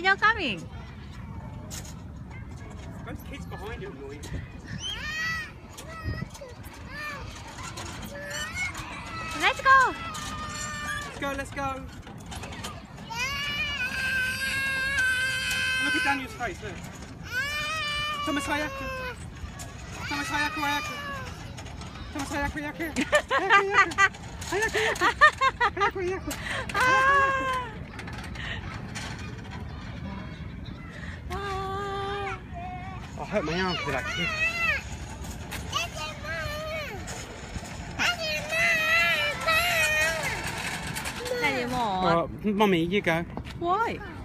you're coming. Those kids behind you annoy you. Let's go. Let's go. Look at Daniel's face, look. Thomas Hayaku. Thomas Hayaku, Hayaku. Thomas Hayaku, Hayaku. Hayaku, Hayaku. Hayaku, I hurt my arm for that kid. Anymore. Alright, Mummy, you go. Why?